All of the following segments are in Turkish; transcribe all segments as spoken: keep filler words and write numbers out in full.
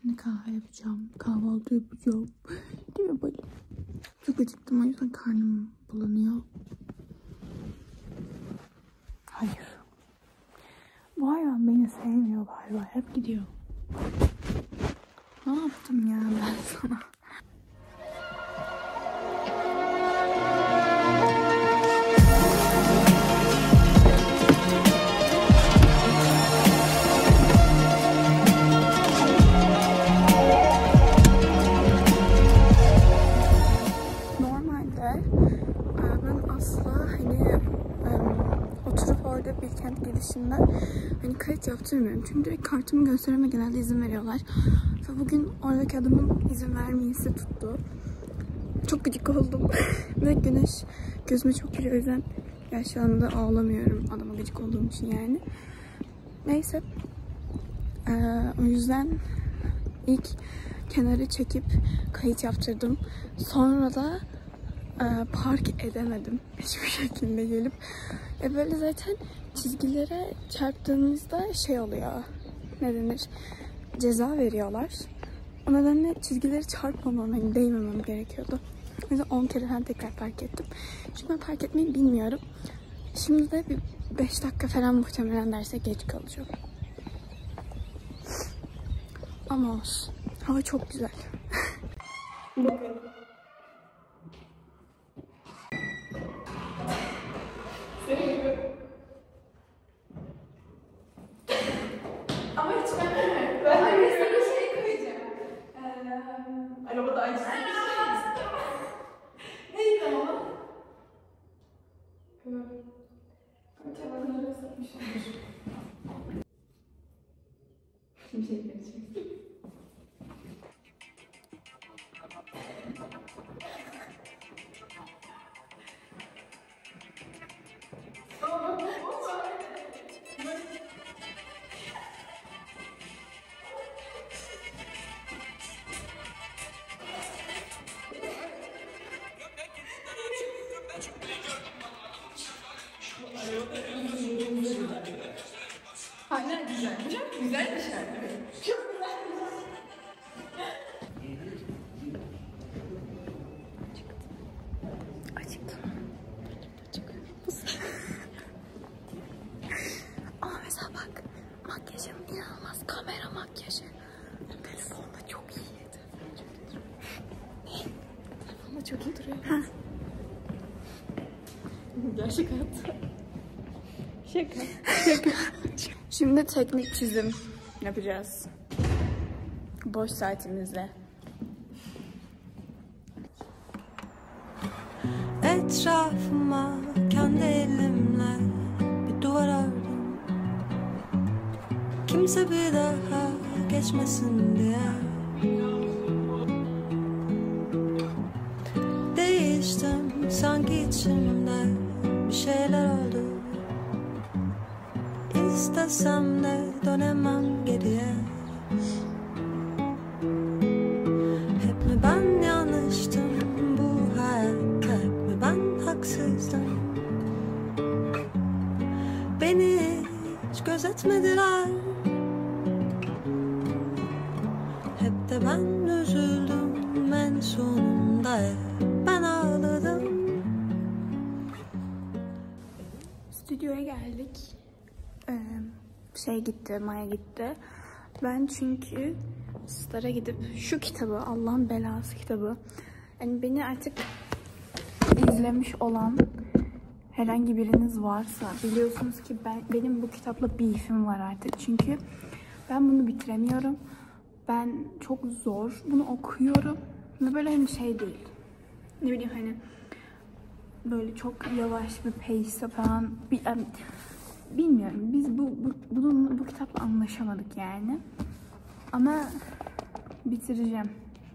Şimdi kahve yapacağım. Kahvaltı yapacağım. Değil mi böyle? Çok acıktım, o yüzden karnım bulanıyor. Hayır. Bu hayvan beni sevmiyor galiba. Hep gidiyor. Ne yaptım ya ben sana? Gidişinden hani kayıt yaptırmıyorum çünkü direkt kartımı göstereme genelde izin veriyorlar ve bugün oradaki adamın izin vermeyesi tuttu. Çok gıcık oldum ve güneş gözüme çok giriyor, o yüzden ya şu anda ağlamıyorum adama gıcık olduğum için yani. Neyse ee, o yüzden ilk kenarı çekip kayıt yaptırdım, sonra da e, park edemedim hiçbir şekilde gelip. E böyle zaten çizgilere çarptığınızda şey oluyor, ne denir, ceza veriyorlar. O nedenle çizgileri çarpmamam, hani değmemem gerekiyordu. O yüzden on kere ben tekrar park ettim. Çünkü ben park etmeyi bilmiyorum. Şimdi de bir beş dakika falan muhtemelen derse geç kalacağım. Ama olsun. Hava çok güzel. Bakın. Ama hiç ben ben hani sana şey koyacağım. Ee, arabada acısı bir şey. Neydi ama? Kebabını ısıtmışımdır. Şimdi şey gelecek. Hala güzel. Çok güzel bir şarkı. Çok güzel. Acıktım. Acıktım. Ama mesela bak, makyajım inanılmaz, kamera makyajı. Telefonda çok iyi. Telefonda çok iyi duruyor. Ha. Gerçek hayat. Şaka. Şaka. Şimdi teknik çizim yapacağız. Boş saatimizde. Etrafıma kendi elimle bir duvar ördüm. Kimse bir daha geçmesin diye. Değiştim sanki içimde bir şeyler oldu. İstesem de dönemem geriye. Hep mi ben yanlıştım bu hayatta, hep mi ben haksızdım? Beni hiç gözetmediler. Hep de ben üzüldüm en sonunda, ben ağladım. Stüdyoya geldik. Ee, şey gitti, Maya gitti. Ben çünkü Star'a gidip şu kitabı, Allah'ın belası kitabı, yani beni artık izlemiş olan herhangi biriniz varsa biliyorsunuz ki ben benim bu kitapla beef'im var artık. Çünkü ben bunu bitiremiyorum. Ben çok zor bunu okuyorum ve böyle hani şey değil, ne bileyim hani böyle çok yavaş bir pace'e falan bir, bilmiyorum, biz bu, bu, bunun, bu kitapla anlaşamadık yani. Ama bitireceğim.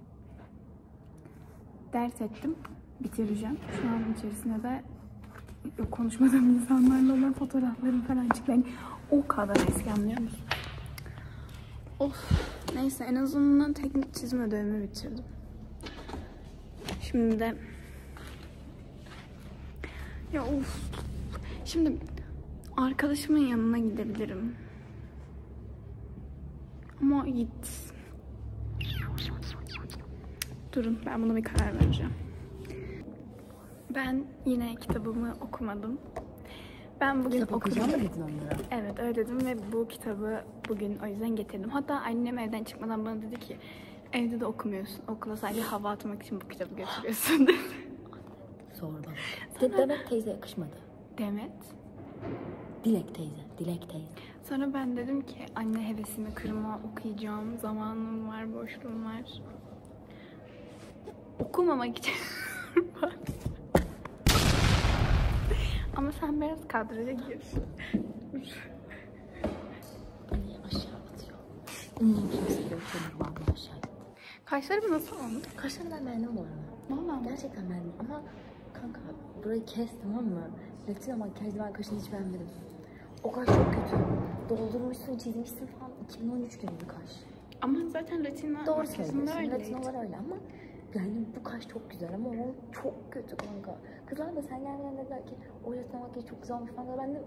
Dert ettim, bitireceğim. Şu an içerisinde de konuşmadığım insanlarla olan fotoğraflarım falan çıktı. Yani o kadar eski, anlıyor musun? Of, neyse, en azından teknik çizim ödevimi bitirdim. Şimdi de ya of. Şimdi arkadaşımın yanına gidebilirim. Ama git. Durun, ben buna bir karar vereceğim. Ben yine kitabımı okumadım. Ben bugün Kitap okudum. okuyacağım mı dedin onlara? Evet, öyle dedim ve bu kitabı bugün o yüzden getirdim. Hatta annem evden çıkmadan bana dedi ki evde de okumuyorsun. Okula sadece hava atmak için bu kitabı götürüyorsun dedi. Sor bana. Sonra... Demet teyze yakışmadı. Demet. Dilek teyze. Dilek teyze. Sonra ben dedim ki anne hevesimi kırma, okuyacağım. Zamanım var, boşluğum var. Okumamak için. Ama sen biraz kadraja gir. Beni aşağı atıyor. Hmm, kimse yok. Vallahi aşağı atıyor. Kaşlarım nasıl olmuş? Kaşlarını ben beğendim bu arada. Vallahi gerçekten beğendim ama kanka burayı kes, tamam mı? Latina makyajlı ben kaşını hiç beğenmedim. O kaş çok kötü. Doldurmuşsun, çizmişsin falan. iki bin on üç gibi bir kaş. Ama zaten Latina doğru makyajında söylüyorsun. öyleydi. Latinalar öyle ama yani bu kaş çok güzel ama o çok kötü kanka. Kızlar da sen gelmeden dediler ki o Latina makyajı çok güzel olmuş falan. Ben de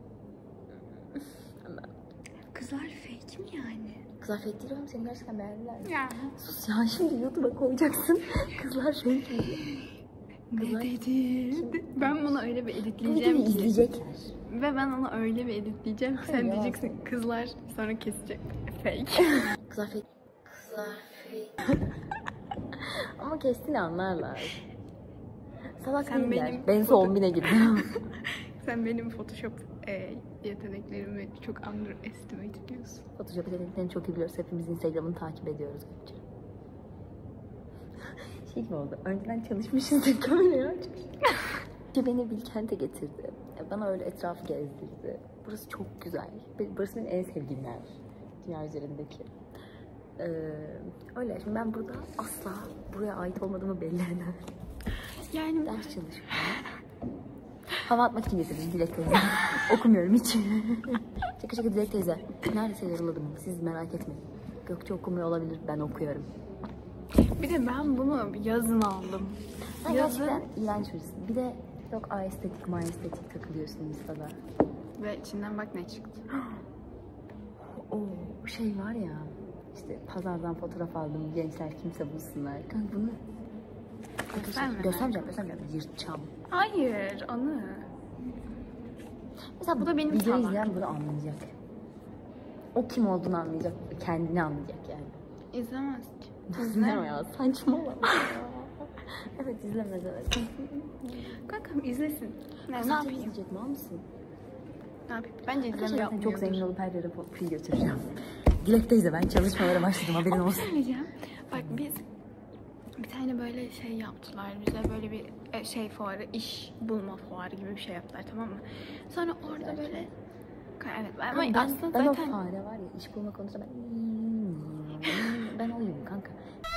Kızlar fake mi yani? kızlar fake değil oğlum, seni gerçekten beğendiler mi? Ya. Sus ya, şimdi YouTube'a koyacaksın. Kızlar fake mi? Ne dedi? Ben bunu öyle bir Bu editleyeceğim videoyu ki. izleyecekler. Ve ben onu öyle bir editleyeceğim ki sen Hayır, diyeceksin yalan. kızlar, sonra kesecek. Fake. Kızlar fake. Kızlar fake. Ama kesin anlarlar. Salak Sen değiller. benim Ben foto- on bine girdim. Sen benim Photoshop e, yeteneklerimi çok underestimate ediyorsun. Photoshop yeteneklerini çok iyi biliyoruz. Hepimiz Instagram'ını takip ediyoruz. Şey gibi oldu. Önceden çalışmışızdır, kamerayı açmıştık. Beni Bilkent'e getirdi. Bana öyle etrafı gezdirdi. Burası çok güzel. Burası benim en sevdiğim yer. Dünya üzerindeki. Ee, öyle. Şimdi ben burada asla buraya ait olmadığımı belli eder. Yani Ders çalışmıyorum. Hava atmak için getirdim Dilek teyze. Okumuyorum hiç. Şaka şaka Dilek teyze. Neredeyse yarıladım. Siz merak etmeyin. Gökçe okumuyor olabilir. Ben okuyorum. bir de ben bunu yazın aldım. Sen Yazın gerçekten iğrenç birisin. Bir de yok a estetik, ma estetik takılıyorsun Insta'da. ve içinden bak ne çıktı. O şey var ya. İşte pazardan fotoğraf aldım. Gençler kimse bulsunlar. Kanka bunu Gösterme. göstermeyeceğim, göstermeyeceğim. Yırtacağım. Hayır, onu. Mesela Bu da benim videoyu salak. izleyen bunu anlayacak. O kim olduğunu anlayacak. Kendini anlayacak yani. İzlemez ki. İzleme ya, saçmalama. Evet, izlemez evet. Kankam izlesin. Ne, ne Ne yapayım? izleyecek, mal mısın? Ne yapayım? Bence izleme Arkadaşlar zaten çok yapmıyordur. zengin olup her yere free götüreceğim. Dilek teyze, ben çalışmalara başladım, haberin Ama olsun. söyleyeceğim. Bak biz bir tane böyle şey yaptılar bize, böyle bir e, şey fuarı, iş bulma fuarı gibi bir şey yaptılar, tamam mı? Sonra orada böyle evet ben, Ama ben, aslında ben zaten o fare var ya, iş bulma konusunda ben ben oyum kanka.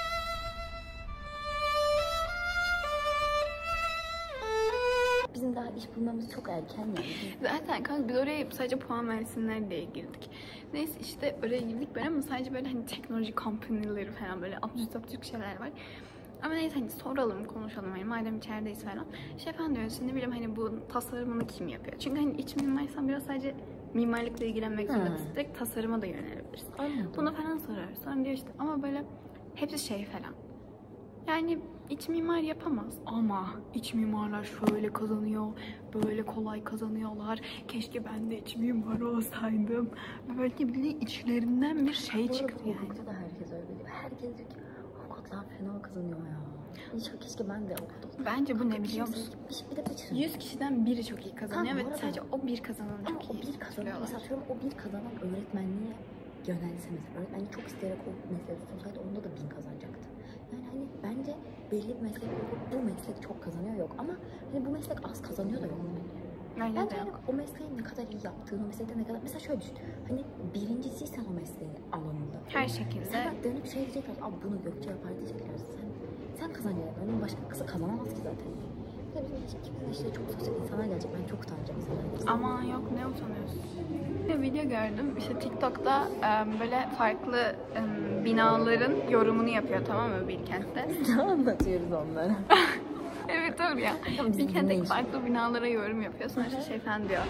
Bizim daha iş bulmamız çok erken yani. zaten kanka biz oraya sadece puan versinler diye girdik. Neyse işte oraya girdik böyle ama sadece böyle hani teknoloji company'leri falan böyle absürt absürt şeyler var. Ama neyse hani soralım, konuşalım hani madem içerideyiz falan. Şey falan diyoruz, şimdi bileyim hani bu tasarımını kim yapıyor? Çünkü hani iç mimarsan biraz sadece mimarlıkla ilgilenmek zorundasın. Hmm. Direkt tasarıma da yönelebilirsin. Anladım. Bunu falan soruyoruz. Sonra diyor işte ama böyle hepsi şey falan. Yani iç mimar yapamaz ama iç mimarlar şöyle kazanıyor, böyle kolay kazanıyorlar. Keşke ben de iç mimar olsaydım. Böyle bildiğin içlerinden bir şey çıktı yani. Hukukta da herkes öyle diyor. Herkes diyor ki avukatlar fena kazanıyor ya. Hiç keşke ben de avukat olsam. Bence bu ne biliyor musun? Bir, bir de kaçırın. yüz kişiden biri çok iyi kazanıyor Tamam, bu ve arada- sadece o bir kazanan Ama çok o iyi bir kazanan, tutuyorlar. mesela atıyorum o bir kazanan öğretmenliğe yönelse mesela. Öğretmenliği çok isteyerek o mesleği tutunsaydı onda da bin kazanacaktı. Yani hani bence belli bir meslek olup bu meslek çok kazanıyor yok ama hani bu meslek az kazanıyor da yok bence. Bence Bence de yani yok. o mesleği ne kadar iyi yaptığını, o meslekte ne kadar... Mesela şöyle düşün, hani birincisiysen o mesleğin alanında. Her şekilde. Sana dönüp şey diyecekler, abi bunu Gökçe yapar diyecekler. Sen, sen kazanacaksın, onun başka kızı kazanamaz ki zaten. Ya bizim işte, işte çok sosyal insanlar gelecek, ben çok utanacağım sana. Aman yok, ne utanıyorsun? Bir video gördüm. İşte TikTok'ta em, böyle farklı em, binaların yorumunu yapıyor, tamam mı, Bilkent'te? Ne anlatıyoruz onlara? Evet öyle ya. Tamam, bizim Bilkent'teki dinleyici. farklı binalara yorum yapıyor. Sonra işte şey falan diyor.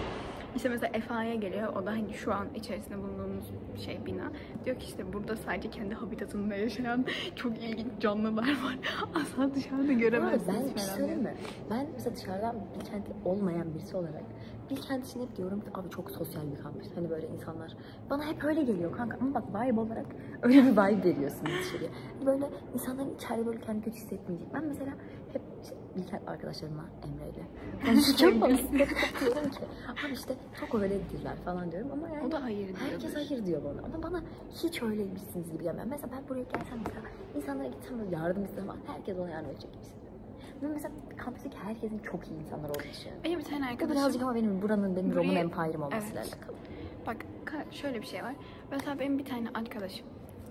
İşte mesela F A'ya geliyor. O da hani şu an içerisinde bulunduğumuz şey bina. Diyor ki işte burada sadece kendi habitatında yaşayan çok ilginç canlılar var. Asla dışarıda göremezsiniz. Ben bir şey söyleyeyim mi? Ben mesela dışarıdan Bilkent'te olmayan birisi olarak Bilkent için hep diyorum ki abi çok sosyal bir kampüs. Hani böyle insanlar bana hep öyle geliyor kanka. Ama bak vibe olarak öyle bir vibe veriyorsunuz dışarıya. Böyle insanların içeride böyle kendi kötü hissetmeyecek. Ben mesela hep işte Bilkent arkadaşlarımla Emre'yle konuşurken falan diyorum ki abi işte çok öyledirler falan diyorum ama yani o da hayır diyor. Herkes hayır diyor bana ama bana hiç öyleymişsiniz gibi gelmiyor. Mesela ben buraya gelsem mesela insanlara gitsem böyle yardım istemem falan herkes bana yardım edecek gibi hissediyorum. Ben mesela kampüsteki herkesin çok iyi insanlar olduğunu düşünüyorum. Benim bir tane arkadaşım. Birazcık ama benim buranın benim Burayı... Roman Empire'ım olmasıyla evet. alakalı. Bak şöyle bir şey var. Mesela benim bir tane arkadaşım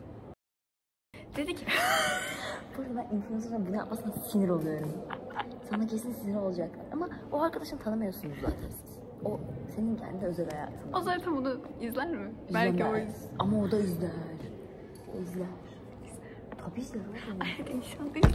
dedi ki burada ben influencer'ın bunu yapmasına sinir oluyorum. Sana kesin sinir olacaklar. Ama o arkadaşını tanımıyorsunuz zaten siz. O senin kendi özel hayatın. O zaten bunu izler mi? İzlemez. Belki o izler. Ama o da izler. O izler. Tabii izler. İnşallah değil.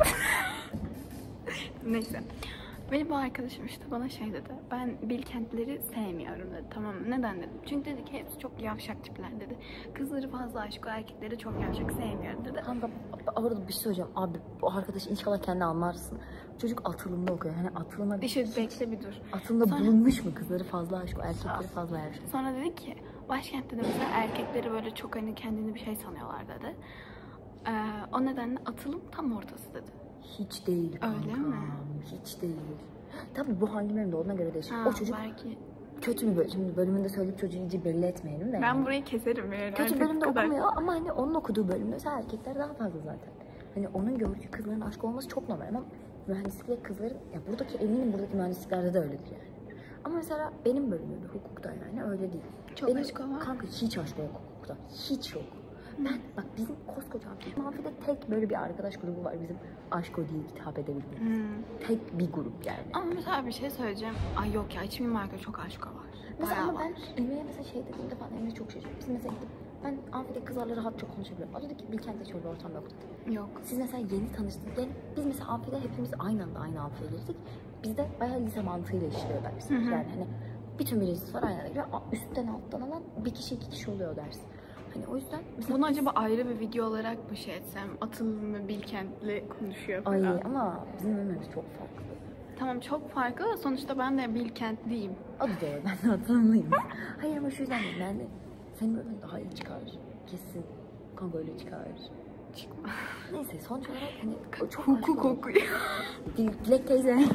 Neyse. Benim bu arkadaşım işte bana şey dedi. Ben Bilkentlileri sevmiyorum dedi. Tamam mı? Neden dedim. Çünkü dedi ki hepsi çok yavşak tipler dedi. Kızları fazla aşık, o erkekleri çok yavşak sevmiyorum dedi. Kanka orada bir şey söyleyeceğim. Abi bu arkadaş inşallah kendi anlarsın. Çocuk atılımda okuyor. Hani atılıma bir şey bekle bir dur. Atılımda Sonra... bulunmuş mu? Kızları fazla aşık, o erkekleri fazla yavşak. Sonra dedi ki başkentte de mesela erkekleri böyle çok hani kendini bir şey sanıyorlar dedi. Ee, o nedenle atılım tam ortası dedi. Hiç değil kanka. Öyle mi? Hiç değil. Tabii bu hangi bölümde olduğuna göre değişir. Ha, o çocuk belki... kötü bir bölüm. Şimdi bölümünde söyleyip çocuğu iyice belli etmeyelim de. Ben yani. Burayı keserim yani. Kötü bölümde okumuyor ama hani onun okuduğu bölümde mesela erkekler daha fazla zaten. Hani onun gördüğü kızların aşk olması çok normal ama mühendislikte kızların, ya buradaki eminim buradaki mühendisliklerde de öyledir yani. Ama mesela benim bölümümde hukukta yani öyle değil. Çok benim, aşk var. Kanka hiç aşk yok hukukta. Hiç yok. Ben bak bizim koskoca bir mafide tek böyle bir arkadaş grubu var bizim aşk o diye hitap edebildiğimiz. Hmm. Tek bir grup yani. Ama mesela bir şey söyleyeceğim. Ay yok ya, içimin marka çok aşk var. Mesela Bayağı ama var. ben Emre'ye mesela şey dediğimde falan Emre çok şaşırıyor. Biz mesela gidip ben amfide kızlarla rahatça konuşabiliyorum. O dedi ki Bilkent'te şöyle ortam yok dedi. Yok. Siz mesela yeni tanıştınız. Yani biz mesela amfide hepimiz aynı anda aynı amfiye girdik. Bizde bayağı lise mantığıyla işliyor ders. Yani hani bütün birisi var aynı anda giriyor. Üstten alttan alan bir kişi iki kişi oluyor ders. Hani o yüzden bunu biz... acaba ayrı bir video olarak mı şey etsem? Atılım ve Bilkentli konuşuyor falan. Ay ama bizim bölümümüz çok farklı. Tamam çok farklı da sonuçta ben de Bilkentliyim. Adı doğru, ben de Atılımlıyım. Hayır ama şu yüzden değil, ben de senin bölümün daha iyi çıkar. Kesin. Kanka öyle çıkar. Çıkma. Neyse sonuç olarak hani çok hukuk okuyor. Dilek teyze.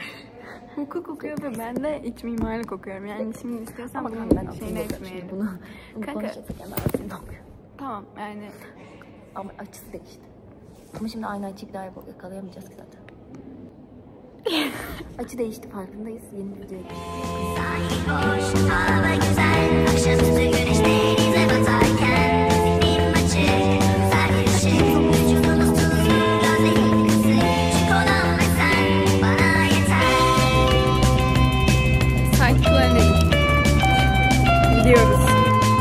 Hukuk okuyor ve ben de iç mimarlık okuyorum. Yani şimdi istiyorsan ama bunu ben şeyine etmeyelim. Bunu, bunu konuşacaksak yani arasında okuyorum. Tamam yani. Ama açısı değişti. Ama şimdi aynı açıyı daha yakalayamayacağız ki zaten. Açı değişti, farkındayız. Yeni bir videoya geçtik. Boş, hava güzel, akşamüstü güneş denize batarken zihnim açık, güzel ışık, vücudumuz tuzlu, gözlerim kısık, çikolam ve sen bana yeter. Saçlarına gidiyoruz.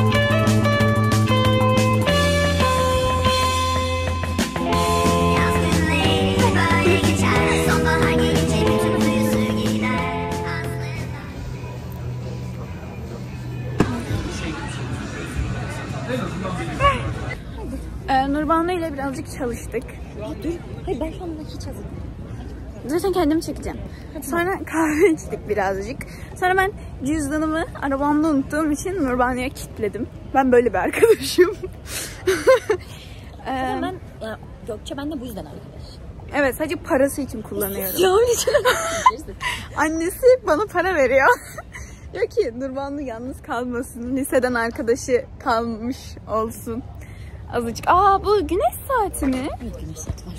Ee, Nurbanu ile birazcık çalıştık. Dur, hayır ben şu anda hiç hazırım. Zaten kendimi çekeceğim. Sonra kahve içtik birazcık. Sonra ben cüzdanımı arabamda unuttuğum için Nurbanu'ya kilitledim. Ben böyle bir arkadaşım. ee, ben, ya Gökçe ben de bu yüzden arkadaş. Evet, sadece parası için kullanıyorum. Ya annesi bana para veriyor. Diyor ki Nurbanu yalnız kalmasın. Liseden arkadaşı kalmış olsun. Azıcık. Aa bu güneş saati mi? Evet, güneş saati var.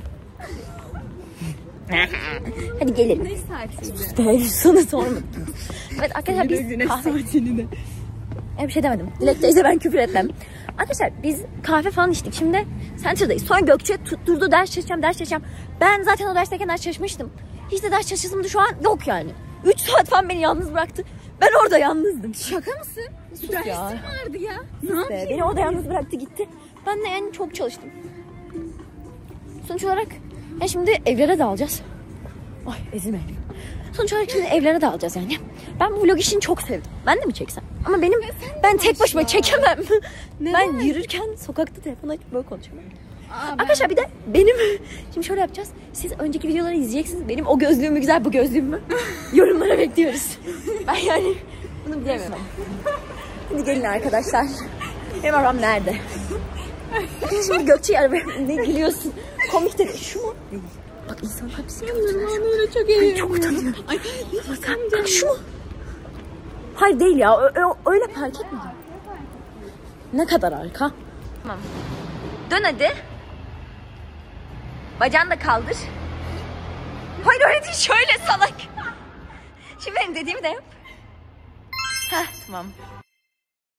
Hadi gelelim. Güneş saatiydi. İşte sana sormadım. Evet arkadaşlar biz güneş kahve... saatini de. E, bir şey demedim. Dilek teyze ben küfür etmem. Arkadaşlar biz kahve falan içtik. Şimdi Center'dayız. Sonra Gökçe tutturdu ders çalışacağım, ders çalışacağım. Ben zaten o dersteyken ders çalışmıştım. Hiç de ders çalışasım da şu an yok yani. üç saat falan beni yalnız bıraktı. Ben orada yalnızdım. Şaka mısın? Sus dersim ya. vardı ya. Ne yapayım? Beni orada yalnız bıraktı gitti. Ben de yani çok çalıştım. Sonuç olarak ya şimdi evlere dağılacağız. Ay ezilmeyelim. Sonuç olarak şimdi evlere dağılacağız yani. Ben bu vlog işini çok sevdim. Ben de mi çeksem? Ama benim ben tek başıma çekemem. Ben yürürken sokakta telefon açıp böyle konuşamam. Aa, arkadaşlar bir de benim şimdi şöyle yapacağız. Siz önceki videoları izleyeceksiniz. Benim o gözlüğüm mü güzel, bu gözlüğüm mü? Yorumlara bekliyoruz. Ben yani bunu bilemiyorum. Hadi gelin arkadaşlar. Benim arabam nerede? Şimdi Gökçe'yi arabaya ne gülüyorsun? Komik de şu mu? Bak insan hepsi çok güzel. Çok iyi. Çok utanıyorum. Ay, bak şu mu? Hayır değil ya. Ö- ö- öyle park etmedim. Ne kadar arka? Tamam. Dön hadi. Bacağını da kaldır. Hayır öyle değil, şöyle salak. Şimdi benim dediğimi de yap. Heh, tamam.